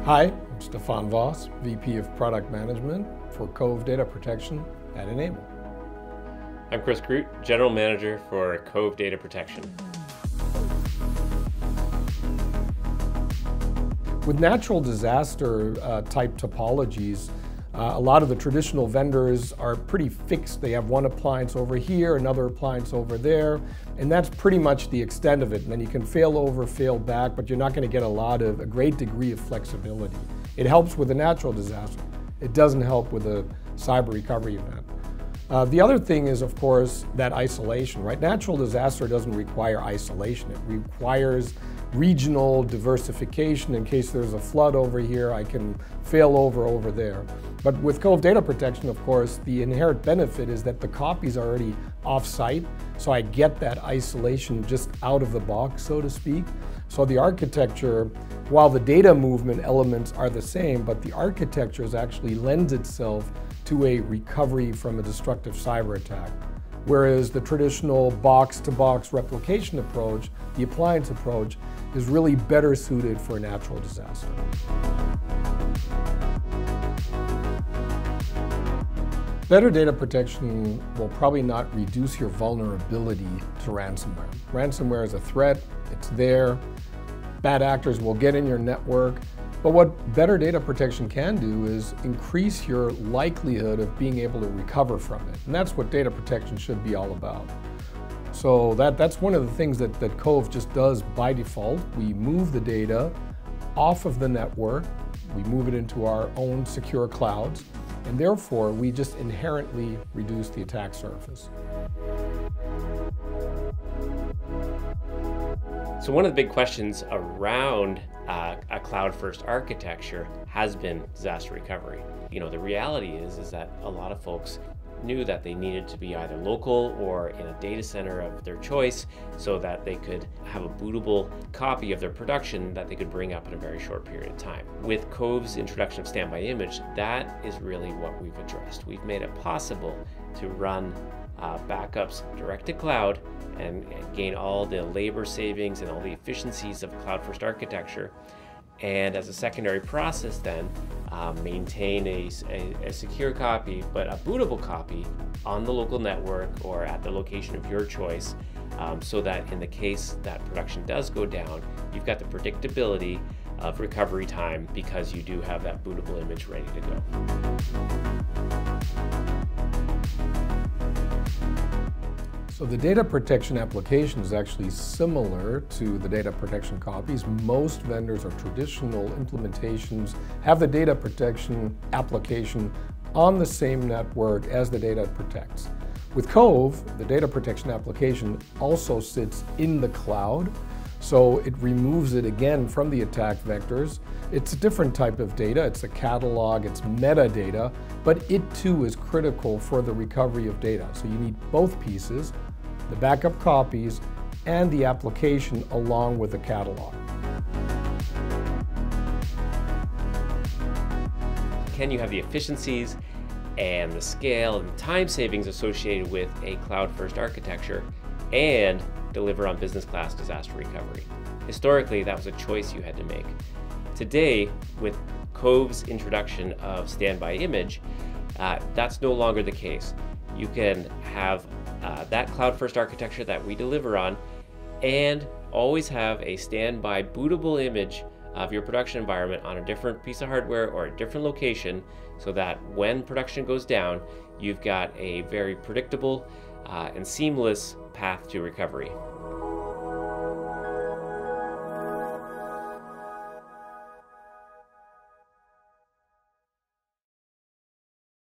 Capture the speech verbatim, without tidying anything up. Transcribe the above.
Hi, I'm Stefan Voss, V P of Product Management for Cove Data Protection at Enable. I'm Chris Groot, General Manager for Cove Data Protection. With natural disaster uh, type topologies, uh, a lot of the traditional vendors are pretty fixed. They have one appliance over here, another appliance over there, and that's pretty much the extent of it. And then you can fail over, fail back, but you're not going to get a lot of, a great degree of flexibility. It helps with a natural disaster. It doesn't help with a cyber recovery event. Uh, the other thing is, of course, that isolation, right? Natural disaster doesn't require isolation. It requires regional diversification. In case there's a flood over here, I can fail over over there. But with Cove Data Protection, of course, the inherent benefit is that the copy's are already off-site, so I get that isolation just out of the box, so to speak. So the architecture, while the data movement elements are the same, but the architecture actually lends itself to a recovery from a destructive cyber attack. Whereas the traditional box-to-box replication approach, the appliance approach, is really better suited for a natural disaster. Better data protection will probably not reduce your vulnerability to ransomware. Ransomware is a threat, it's there. Bad actors will get in your network. But what better data protection can do is increase your likelihood of being able to recover from it. And that's what data protection should be all about. So that, that's one of the things that, that Cove just does by default. We move the data off of the network, we move it into our own secure clouds, and therefore we just inherently reduce the attack surface. So one of the big questions around uh, a cloud-first architecture has been disaster recovery. You know, the reality is, is that a lot of folks knew that they needed to be either local or in a data center of their choice so that they could have a bootable copy of their production that they could bring up in a very short period of time. With Cove's introduction of standby image, that is really what we've addressed. We've made it possible to run uh, backups direct to cloud and gain all the labor savings and all the efficiencies of cloud-first architecture. And as a secondary process then, uh, maintain a, a, a secure copy, but a bootable copy on the local network or at the location of your choice, um, so that in the case that production does go down, you've got the predictability of recovery time because you do have that bootable image ready to go. So the data protection application is actually similar to the data protection copies. Most vendors or traditional implementations have the data protection application on the same network as the data it protects. With Cove, the data protection application also sits in the cloud, so it removes it again from the attack vectors. It's a different type of data, it's a catalog, it's metadata, but it too is critical for the recovery of data. So you need both pieces, the backup copies and the application along with the catalog. Can you have the efficiencies and the scale and the time savings associated with a cloud-first architecture and deliver on business class disaster recovery? Historically, that was a choice you had to make. Today, with Cove's introduction of standby image, uh, that's no longer the case. You can have uh, that cloud-first architecture that we deliver on and always have a standby bootable image of your production environment on a different piece of hardware or a different location, so that when production goes down, you've got a very predictable uh, and seamless path to recovery.